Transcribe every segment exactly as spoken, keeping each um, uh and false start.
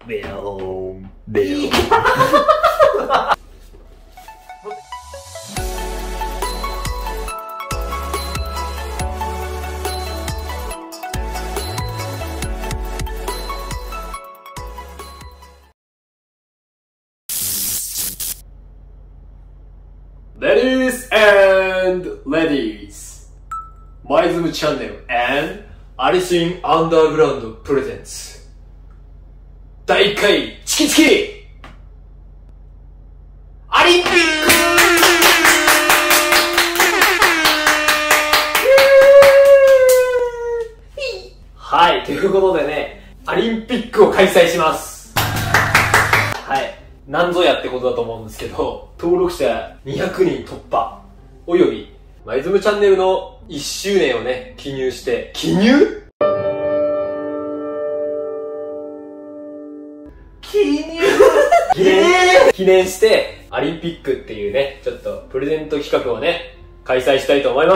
ベローンベローンLadies and ladies, マイズムチャンネル and アリスインアンダーグラウンドプレゼンツだいいっかいチキチキアリンピックはい、ということでね、アリンピックを開催します。はい、なんぞやってことだと思うんですけど、登録者にひゃくにん突破およびマイズムチャンネルのいっしゅうねんをね記入して記入記入記念記念してアリンピックっていうねちょっとプレゼント企画をね開催したいと思います。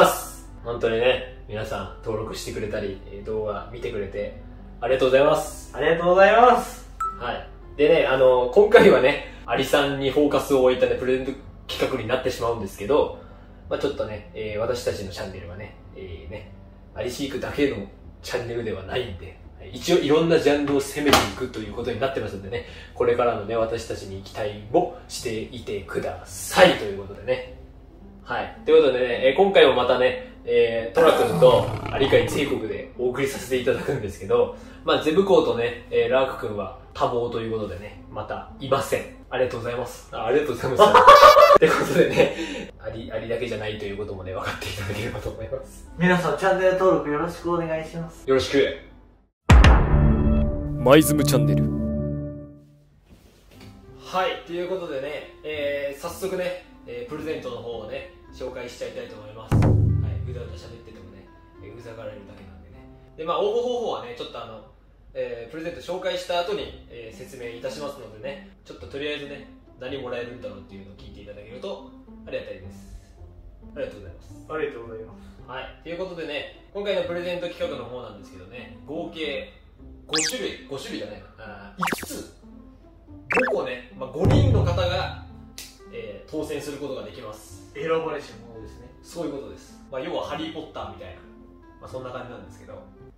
本当にね皆さん登録してくれたり動画見てくれてありがとうございます。 ありがとうございます。 はい。でね、あの今回はねアリさんにフォーカスを置いたねプレゼント企画になってしまうんですけど、まあちょっとね、えー、私たちのチャンネルはね、えー、ね、アリシークだけのチャンネルではないんで、一応いろんなジャンルを攻めていくということになってますんでね、これからのね、私たちに期待もしていてくださいということでね。はい。ということでね、えー、今回もまたね、えー、トラ君とアリカイ全国でお送りさせていただくんですけど、まあゼブコウとね、えー、ラーク君は多忙ということでね、またいません。ありがとうございます。あ、ありがとうございます。ってことでね、アリ、アリだけじゃないということもね、分かっていただければと思います。 皆さんチャンネル登録よろしくお願いします。 よろしく。 マイズムチャンネル。 はい、ということでね、えー、早速ね、えー、プレゼントの方をね、紹介しちゃいたいと思います。はい、うだうだ喋っててもね、えー、うざがられるだけなんでね。で、まあ応募方法はね、ちょっとあの、えー、プレゼント紹介した後に、えー、説明いたしますのでね、ちょっととりあえずね、何もらえるんだろうっていうのを聞いていただけるとありがたいです。ありがとうございます。 ありがとうございます。 はい、ということでね、今回のプレゼント企画の方なんですけどね、合計ごしゅるい、ごしゅるいじゃないな、いつつ、ごこね、まあ、ごにんの方が、えー、当選することができます。 選ばれし者ですね。 そういうことです。まあ、要はハリー・ポッターみたいな、まあ、そんな感じなんですけど。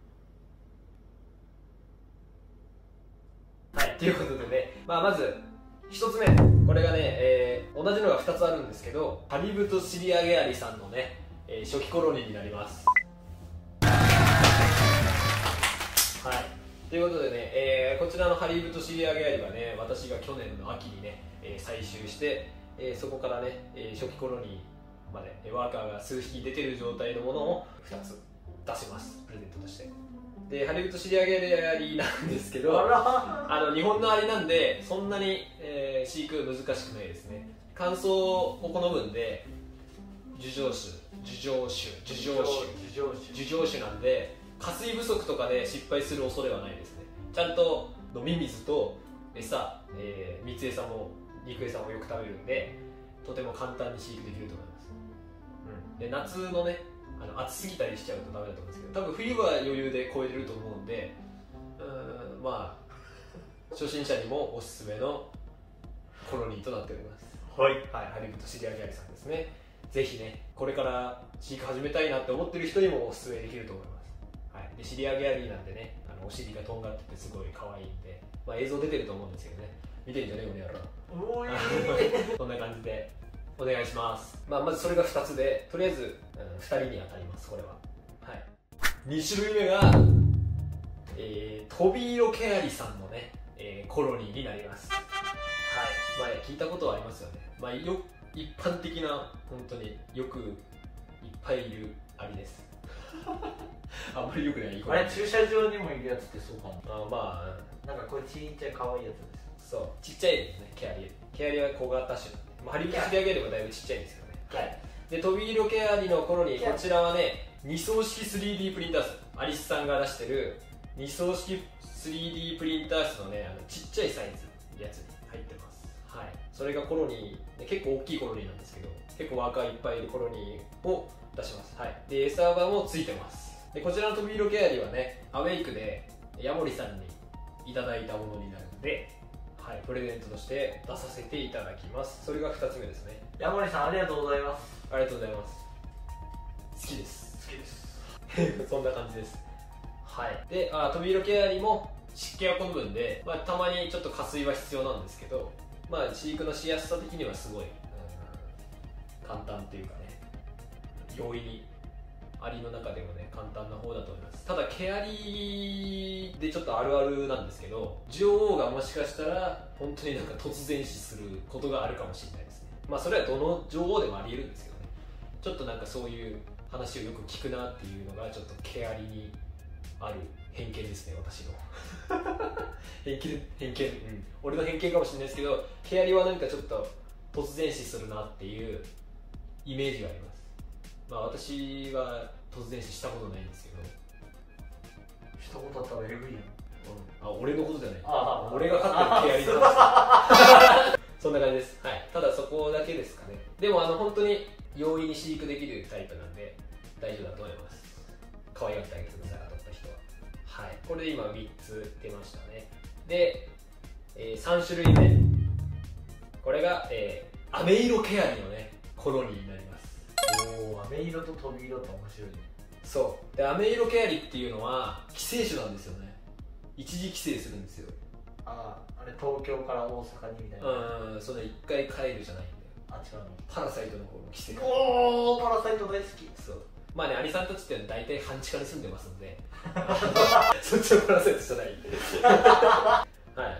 はい、ということでね、まあ、まずひとつめ、これがね、えー、同じのがふたつあるんですけど、ハリブトシリアゲアリさんのね、えー、初期コロニーになります。はい、ということでね、えー、こちらのハリブトシリアゲアリはね、私が去年の秋にね、えー、採集して、えー、そこからね、えー、初期コロニーまでワーカーが数匹出てる状態のものをふたつ出します、プレゼントとして。で、ハリブトシリアゲアリなんですけど、あの日本のアリなんでそんなに、えー、飼育難しくないですね。乾燥を好むんで、樹上種樹上種樹上種樹上種なんで、加水不足とかで失敗する恐れはないですね。ちゃんと飲み水と餌、えー、蜜餌も肉餌もよく食べるんで、とても簡単に飼育できると思います。うん、で夏のね、あの暑すぎたりしちゃうとダメだと思うんですけど、多分冬は余裕で超えれると思うんで、うーん、まあ初心者にもおすすめのコロニーとなっております。 はい、 はい、ハリブトシリアゲアリさんですね。ぜひね、これから飼育始めたいなって思ってる人にもおすすめできると思います。はい、でシリアゲアリーなんでね、あのお尻がとんがっててすごい可愛いんで、まあ、映像出てると思うんですけどね、見てんじゃねえよねやろ。 おーいこんな感じでお願いします。まあ、まずそれがふたつで、とりあえず、うん、ふたりに当たります、これは。はい、にしゅるいめが、えー、トビイロケアリさんのね、えー、コロニーになります。はい、まあ、聞いたことはありますよね。まあ、よ一般的な本当によくいっぱいいるアリです。あんまりよくない。 あれ駐車場にもいるやつってそうかも。 あ、まあなんかこれちっちゃい可愛いやつです。 そう、ちっちゃいですね、ケアリ。ケアリは小型種なんで、まあ、ハリブトシリアゲアリもだいぶちっちゃいんですけどね。はい。で、トビイロケアリのコロニー、こちらはね、に層式 スリーディー プリンター室、アリスさんが出してるに層式 スリーディー プリンター室のね、あのちっちゃいサイズのやつに入ってます。はい、それがコロニー、結構大きいコロニーなんですけど、結構ワーカーいっぱいいるコロニーを出します。はい、で餌場もついてます。でこちらのトビイロケアリはね、アウェイクでヤモリさんにいただいたものになるんんで、はい、プレゼントとして出させていただきます。それがふたつめですね。 ヤモリさんありがとうございます。 ありがとうございます。好きです好きですそんな感じです。はい。で、あ飛び色ケアリも湿気は好むんで、まあ、たまにちょっと加水は必要なんですけど、まあ飼育のしやすさ的にはすごい、うん、簡単っていうかね、容易にアリの中でもね簡単な方だと思います。ただ毛アリでちょっとあるあるなんですけど、女王がもしかしたら本当になんか突然死することがあるかもしれないですね。まあそれはどの女王でもありえるんですけどね、ちょっとなんかそういう話をよく聞くなっていうのがちょっと毛アリにある偏見ですね、私の偏見偏見、うん、俺の偏見かもしれないですけど、毛アリはなんかちょっと突然死するなっていうイメージがあります。まあ私は突然死したことないんですけど、 したことあったらえぐいやん。 あ、俺のことじゃない、 ああ俺が飼ってる毛アリの話そんな感じです。はい、ただそこだけですかね。でもあの本当に容易に飼育できるタイプなんで大丈夫だと思います。可愛がってあげてください、当たった人は。はい、これで今みっつ出ましたね。で、えー、さん種類目、これが、えー、アメイロケアリのねコロニーになります。 おお、飴色と飛び色って面白いね。 そうで、アメイロケアリっていうのは寄生種なんですよね。一時寄生するんですよ。 ああ、あれ東京から大阪にみたいな。 うん、その一回帰るじゃないんだよ。 あ、違うの。 パラサイトの方の寄生。 おお、パラサイト大好き。 そう、まあね、アリさんたちって大体半地下に住んでますんでそっちのパラサイトじゃないんではい、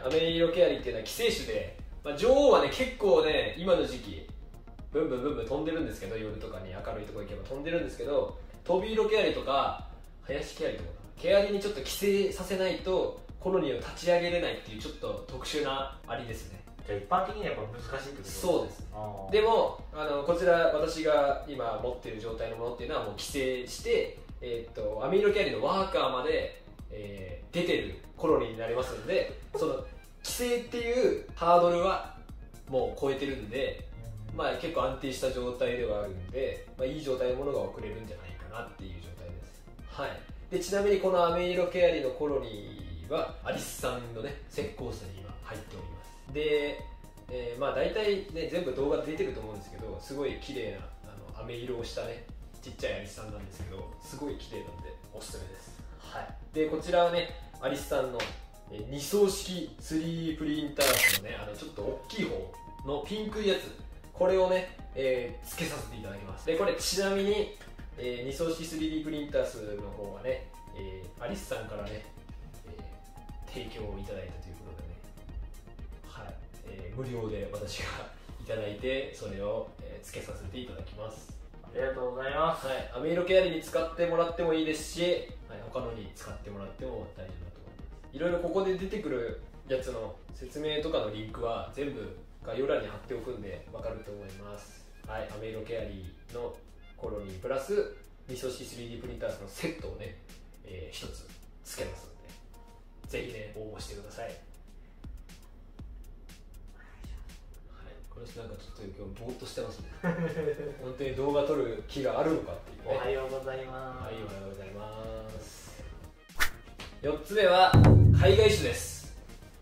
アメイロケアリっていうのは寄生種で、まあ、女王はね結構ね今の時期ブンブンブンブン飛んでるんですけど、夜とかに明るいところ行けば飛んでるんですけど、飛び色ケアリとか林ケアリとかケアリにちょっと寄生させないとコロニーを立ち上げれないっていうちょっと特殊なアリですね。 じゃあ一般的にはやっぱ難しいってこと？ そうです。 あでもあのこちら私が今持っている状態のものっていうのはもう寄生して、えー、っとアミイロケアリのワーカーまで、えー、出てるコロニーになりますので、その寄生っていうハードルはもう超えてるんで、まあ、結構安定した状態ではあるんで、まあ、いい状態のものが送れるんじゃないかなっていう状態です。はい、でちなみにこのアメイロケアリのコロニーはアリスさんのね石膏室に今入っております。で、えー、まあ大体ね全部動画出てると思うんですけど、すごい綺麗なあの飴色をしたねちっちゃいアリスさんなんですけど、すごい綺麗なんでおすすめです。はい、でこちらはねアリスさんのに層式 スリーディー プリンターのね、あのちょっと大きい方のピンクいやつ、これをね、えー、付けさせていただきます。でこれちなみに、えー、に層式 スリーディー プリンタースの方はね、えー、アリスさんからね、えー、提供をいただいたということでね、はい、えー、無料で私がいただいてそれを、えー、付けさせていただきます。 ありがとうございます。 はい、アメイロケアリに使ってもらってもいいですし、はい、他のに使ってもらっても大丈夫だと思います。いろいろここで出てくるやつの説明とかのリンクは全部概要欄に貼っておくんで分かると思います。はい、アメイロケアリのコロニープラスに層式 スリーディー プリンターズのセットをね、えー、一つ付けますので、ぜひね応募してください。はい、これなんかちょっと今日ぼーっとしてますね本当に動画撮る気があるのかっていうね。 おはようございます。 はい、おはようございます。よっつめは海外種です。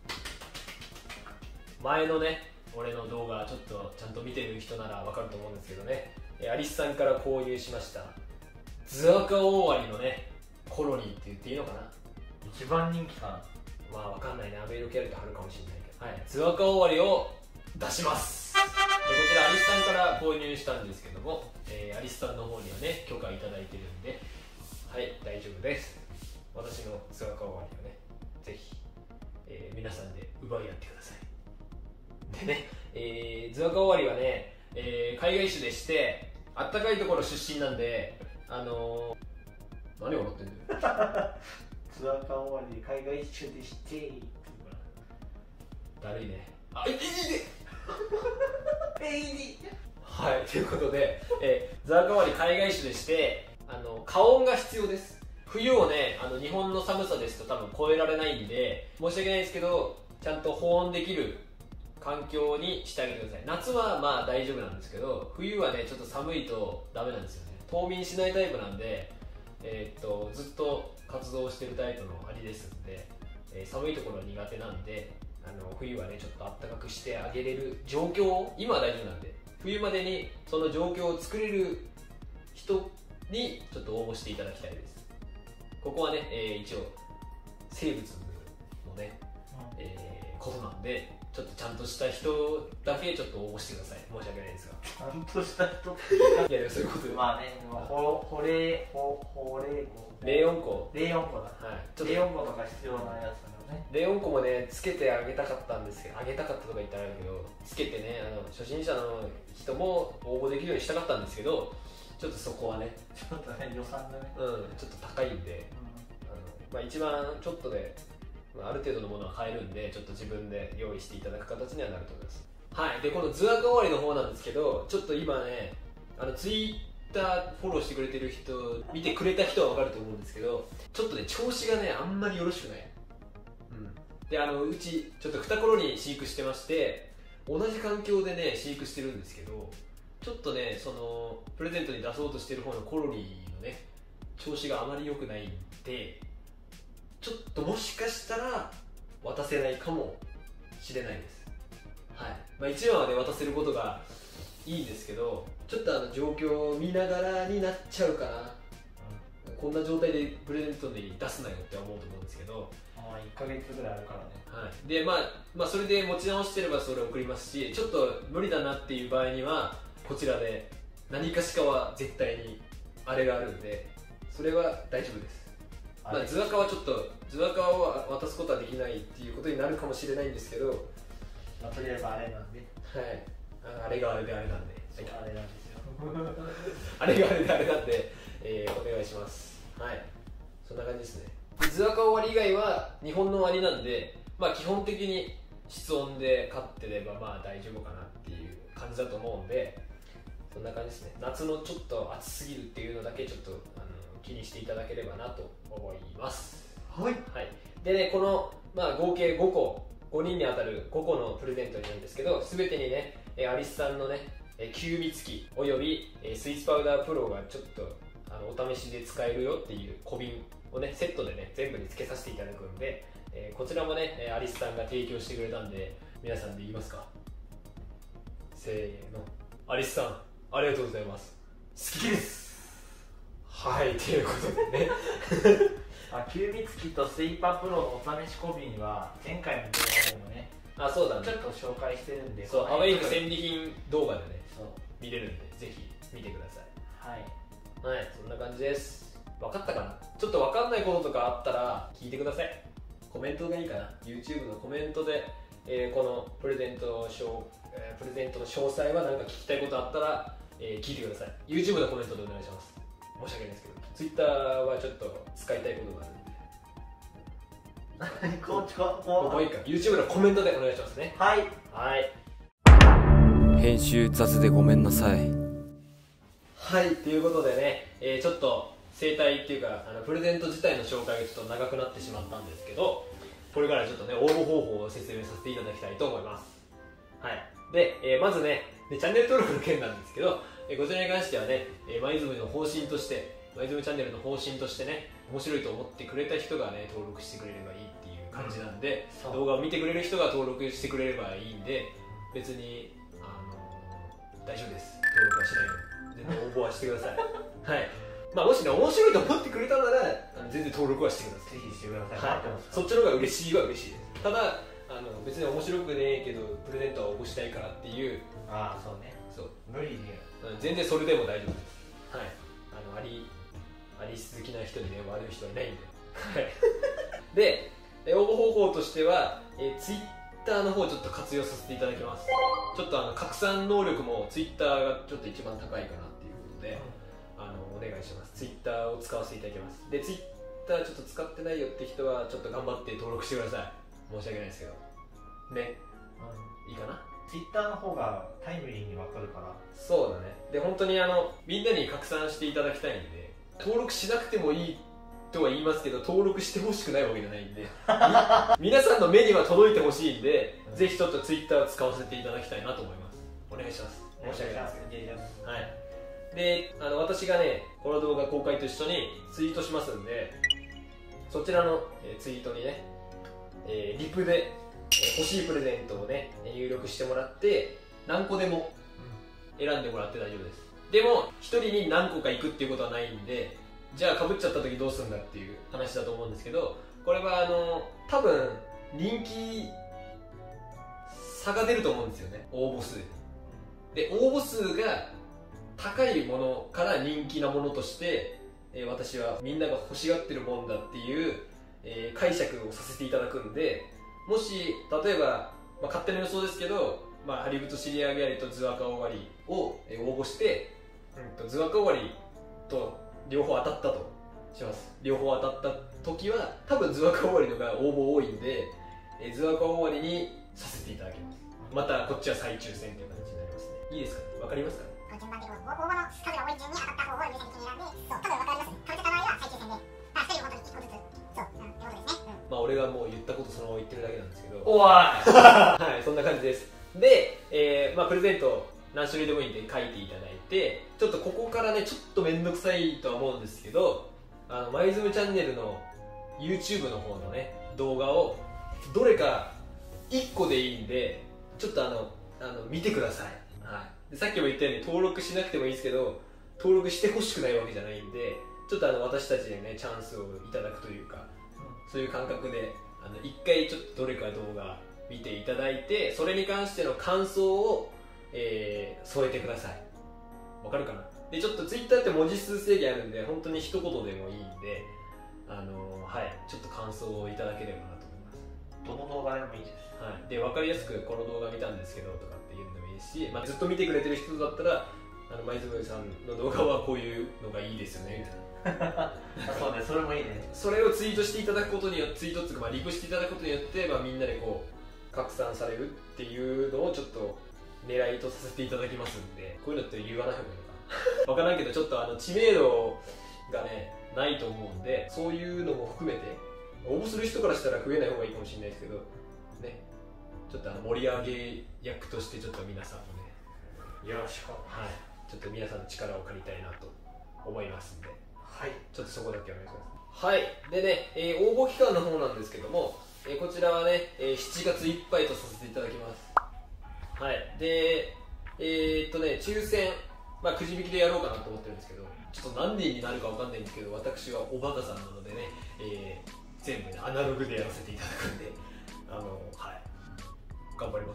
前のね俺の動画ちょっとちゃんと見てる人ならわかると思うんですけどね、アリスさんから購入しましたズアカオオアリのねコロニーって言っていいのかな、 一番人気かな。 まあわかんないね、アメイロケアリと貼るかもしれないけど、はい、ズアカオオアリを出します。でこちらアリスさんから購入したんですけども、えー、アリスさんの方にはね許可いただいてるんで、はい大丈夫です。私のズアカオオアリをねぜひ、えー、皆さんで奪い合ってください。でね、えー、ズアカオオアリはね、えー、海外種でしてあったかいところ出身なんで、あのー、何笑ってんだよズアカオオアリ海外種でしてだるいね。あ、いいねえいいはい、ということで、えー、ズアカオオアリ海外種でしてあの加温が必要です。冬をねあの日本の寒さですと多分超えられないんで申し訳ないですけど、ちゃんと保温できる環境にしてあげてください。夏はまあ大丈夫なんですけど、冬はねちょっと寒いとダメなんですよね。冬眠しないタイプなんで、えー、っとずっと活動してるタイプのアリですんで、えー、寒いところは苦手なんで、 あの冬はねちょっと暖かくしてあげれる状況を、今は大丈夫なんで冬までにその状況を作れる人にちょっと応募していただきたいです。ここはね、えー、一応生物のね、うん、えー、ことなんで、ちょっとちゃんとした人だけちょっと応募してください。申し訳ないですが。 ちゃんとした人っていや、そういうことで。 まあね、ほほれほほれこ冷温庫冷温庫だ、 はい、 冷温庫とか必要なやつだよね。 冷温庫もねつけてあげたかったんですけど、あげたかったとか言ったらあれだけど、つけてね、あの初心者の人も応募できるようにしたかったんですけど、ちょっとそこはねちょっとね予算がね、 うん、ちょっと高いんで、うん、あのまあ、一番ちょっとである程度のものは買えるんで、ちょっと自分で用意していただく形にはなると思います。はい。でこの図赤終わりの方なんですけど、ちょっと今ね、あのツイッターフォローしてくれてる人、見てくれた人は分かると思うんですけど、ちょっとね調子がねあんまりよろしくない。うん。であのうちちょっと二コロニー飼育してまして、同じ環境でね飼育してるんですけど、ちょっとねそのプレゼントに出そうとしてる方のコロニーのね調子があまり良くないんで、ちょっともしかしたら渡せないかもしれないです。はい。まあ、いちわはね渡せることがいいんですけど、ちょっとあの状況を見ながらになっちゃうかな、うん、こんな状態でプレゼントに出すなよって思うと思うんですけど、 まあいっかげつぐらいあるからね。 はい。でまあ、まあそれで持ち直してればそれを送りますし、ちょっと無理だなっていう場合にはこちらで何かしかは絶対にあれがあるんで、それは大丈夫です。まあ、図赤はちょっと図赤を渡すことはできないっていうことになるかもしれないんですけど、 まあ、とりあえずあれなんで、 はい、あれがあれであれなんで、 あれなんですよあれがあれであれなんで、えー、お願いします。はい、そんな感じですね。図赤終わり以外は日本の終わりなんで、まあ基本的に室温で飼ってればまあ大丈夫かなっていう感じだと思うんで、そんな感じですね。夏のちょっと暑すぎるっていうのだけちょっとあの気にしていただければなと思います。 はい、 はい、でねこの、まあ、合計ごこ、ごにんに当たるごこのプレゼントになるんですけど、全てにねアリスさんのね吸味付きおよびスイーツパウダープロがちょっとあのお試しで使えるよっていう小瓶をねセットでね全部に付けさせていただくんで、えー、こちらもねアリスさんが提供してくれたんで、皆さんで言いますか、せーの、アリスさんありがとうございます、好きです。はい、ということでねあ、吸味付きとスイーパープロのお試し小瓶は前回の動画でもね、 あ、そうだね、 ちょっと紹介してるんで、 そう、アウェイク戦利品動画でねそう見れるんで、ぜひ見てください。 はいはい、そんな感じです。分かったかな。ちょっと分かんないこととかあったら聞いてください。コメントがいいかな、 YouTube のコメントで、えー、このプレゼント詳、えー、プレゼントの詳細は何か聞きたいことあったら、えー、聞いてください。 YouTube のコメントでお願いします。申し訳ないですけど、Twitter はちょっと使いたいことがあるんでこっちこもういいか、 YouTube のコメントでお願いしますね。 はいはい、 編集雑でごめんなさい。 はい、ということでね、えー、ちょっと生態っていうかあのプレゼント自体の紹介がちょっと長くなってしまったんですけど、これからちょっとね応募方法を説明させていただきたいと思います。はい、で、えー、まずねでチャンネル登録の件なんですけど、えー、こちらに関してはね、えー、マイズムの方針としてマイズムチャンネルの方針としてね、面白いと思ってくれた人がね登録してくれればいいっていう感じなんで、うん、動画を見てくれる人が登録してくれればいいんで、別に、あのー、大丈夫です。登録はしないので全然応募はしてくださいはい、まあ、もしね面白いと思ってくれたならあの全然登録はしてください。 ぜひしてください、 はい、そっちの方が嬉しいは嬉しいです。ただあの別に面白くねえけどプレゼントは応募したいからっていう、 ああそうね、 そう無理に全然それでも大丈夫です。はい、あのアリアリス好きな人にね悪い人はいないんではいで応募方法としては、えー、Twitter の方ちょっと活用させていただきます。ちょっとあの拡散能力も Twitter がちょっと一番高いかなっていうことで、あのお願いします。 Twitter を使わせていただきます。で Twitter ちょっと使ってないよって人はちょっと頑張って登録してください。申し訳ないですけどね、うん、いいかな。 ツイッターの方がタイムリーに分かるから。 そうだね。で本当にあのみんなに拡散していただきたいんで、登録しなくてもいいとは言いますけど登録してほしくないわけじゃないんで皆さんの目には届いてほしいんで、うん、ぜひちょっとツイッターを使わせていただきたいなと思います。お願いします。申し訳ないですけど、はい、であの私がねこの動画公開と一緒にツイートしますんで、そちらの、えー、ツイートにね、えー、リプで欲しいプレゼントをね入力してもらって何個でも選んでもらって大丈夫です。でもひとりに何個か行くっていうことはないんで、じゃあかぶっちゃった時どうするんだっていう話だと思うんですけど、これはあの多分人気差が出ると思うんですよね、応募数で。応募数が高いものから人気なものとして、えー、私はみんなが欲しがってるもんだっていう、えー、解釈をさせていただくんで、もし例えば、まあ、勝手な予想ですけど、まあ、ハリウッドシリアギャリとズアカオワリを応募して、うん、とズアカオワリと両方当たったとします。両方当たった時は多分ズアカオワリのが応募多いんで、えー、ズアカオワリにさせていただきます。またこっちは再抽選という形になりますね。いいですかね、わかりますかね。 順番でこう応募の数が多い順に当たった方を優先的に選んで、そう多分わかりますね。かぶせた場合は再抽選で、まあふたり本当にいっこずつ、そう、うん、ってことですね。うん、 まあ俺がもう言ったことそのまま言ってるだけなんですけど、 おいはい、そんな感じです。で、えーまあ、プレゼント何種類でもいいんで書いていただいて、ちょっとここからねちょっと面倒くさいとは思うんですけど、あのマイズムチャンネルの YouTube の方のね動画をどれかいっこでいいんでちょっとあのあの見てください、はい、でさっきも言ったように登録しなくてもいいですけど登録してほしくないわけじゃないんで、ちょっとあの私たちでねチャンスをいただくというか、うん、そういう感覚であのいっかいちょっとどれか動画見ていただいて、それに関しての感想を、えー、添えてください。わかるかな。でちょっと Twitter って文字数制限あるんで本当に一言でもいいんで、あのー、はいちょっと感想をいただければなと思います。 どの動画でもいいです。 はい、で分かりやすくこの動画見たんですけどとかっていうのでもいいし、まあ、ずっと見てくれてる人だったらあのマイズムさんの動画はこういうのがいいですよねみたいなそうね、それもいいね。 それをツイートしていただくことによってツイートっていうか、まあ、リプしていただくことによって、まあ、みんなでこう拡散されるっていうのをちょっと狙いとさせていただきますんで、こういうのって言わない方がいいのかな分からんけどちょっとあの知名度がねないと思うんで、そういうのも含めて応募する人からしたら増えない方がいいかもしれないですけどね、ちょっとあの盛り上げ役としてちょっと皆さんもねよろしく。 はい、ちょっと皆さんの力を借りたいなと思いますんで、 はい、 ちょっとそこだけお願いします。はい、でね、えー、応募期間の方なんですけども、えー、こちらはね、えー、しちがついっぱいとさせていただきます。はい、で、えー、っとね、抽選、まあ、くじ引きでやろうかなと思ってるんですけど、ちょっと何人になるかわかんないんですけど、私はおバカさんなのでね、えー、全部ね、アナログでやらせていただくんで、あの、はい、頑張ります。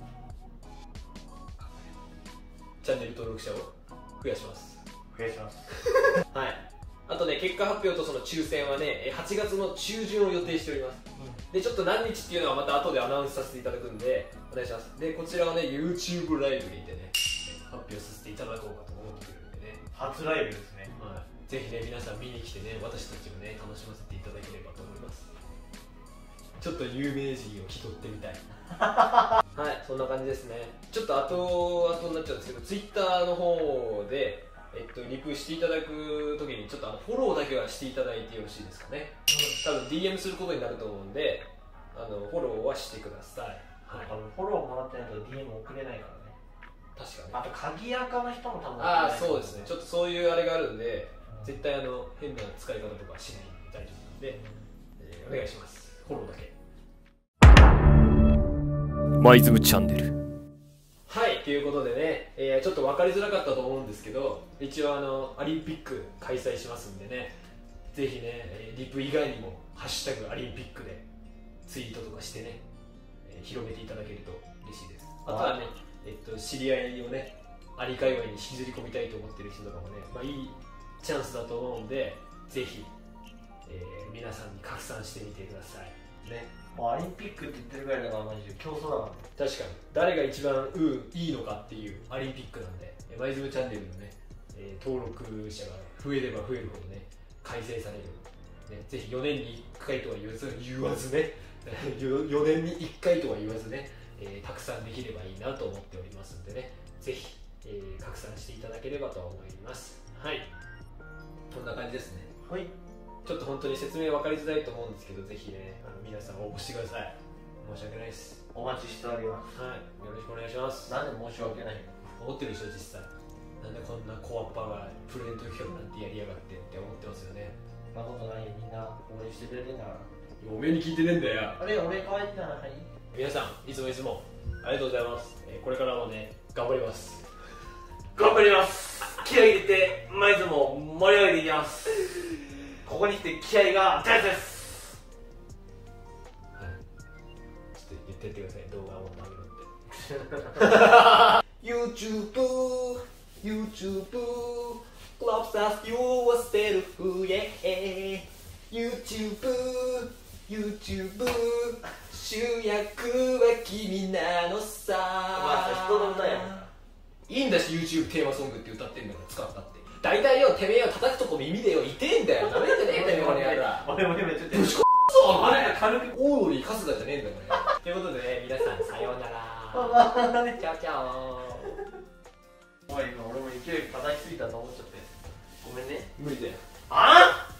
チャンネル登録者を増やします。 増やします。 はい。あとね、結果発表とその抽選はね、はちがつの中旬を予定しております。うん、で、ちょっと何日っていうのはまた後でアナウンスさせていただくんで、お願いします。で、こちらはね、YouTube ライブにてね、発表させていただこうかと思ってるんでね。 初ライブですね。 はい。ぜひね、皆さん見に来てね、私たちをね、楽しませていただければと思います。ちょっと有名人を気取ってみたい。はい、そんな感じですね。ちょっと後々になっちゃうんですけど、Twitter の方で、えっと、リプしていただくときにちょっとあのフォローだけはしていただいてよろしいですかね。うん、多分 ディーエム することになると思うんで、あのフォローはしてください。 はい、あのフォローもらってないと ディーエム 送れないからね。 確かに。 あと鍵アカの人も多分ああ、そうですね。ちょっとそういうあれがあるんで、うん、絶対あの変な使い方とかしないんで大丈夫なんで、えー、お願いします。フォローだけ。 マイズムチャンネル。 はい、ということでね、えー、ちょっと分かりづらかったと思うんですけど、一応あのアリンピック開催しますんでね、ぜひね、リプ以外にも「ハッシュタグアリンピック」でツイートとかしてね、えー、広めていただけると嬉しいです。あとはね、えっと、知り合いをね、アリ界隈に引きずり込みたいと思ってる人とかもね、まあ、いいチャンスだと思うんで、ぜひ、えー、皆さんに拡散してみてくださいね。 もうアリンピックって言ってるぐらいだからマジで競争だからね。 確かに誰が一番うんいいのかっていうアリンピックなんで、マイズムチャンネルのね、えー、登録者が増えれば増えるほどね改正される、ね、ぜひよねんにいっかいとは言わず言わずねよねんにいっかいとは言わずね、えー、拡散できればいいなと思っておりますんでね、ぜひ、えー、拡散していただければと思います。はい、こんな感じですね。 はい、 ちょっと本当に説明分かりづらいと思うんですけど、ぜひね、あの皆さん応募してください。申し訳ないです。 お待ちしております。 はい、よろしくお願いします。 なんで申し訳ない。 思ってるでしょ、実際。なんでこんなコアッパがプレゼント企画なんてやりやがってって思ってますよね。 そんなことないよ、みんな応援してくれてんだから。 おめえに聞いてねえんだよ。 あれ、俺可愛いんだな、はい。 皆さんいつもいつもありがとうございます、えーこれからもね頑張ります。 頑張ります。気合い入れて毎度も盛り上げていきます。ここに来て気合が大事です。 はい、ちょっと言ってってください、動画を上げろって。YouTube YouTube Clubs as yourself yeah YouTube YouTube 主役は君なのさ。 お前人の歌やんか。 いいんだし YouTube テーマソングって歌ってんだから使ったって。大体よてめえよ叩くとこ耳でよ痛えんだよ。なめてねえてめえこの野郎。 俺も今ちょっとぶちこそうお前軽くオードリー春日じゃねえんだよということでね皆さんさようなら。チャオチャオ。 おい今俺も勢い叩きすぎたと思っちゃってごめんね。 無理だよ。 あっ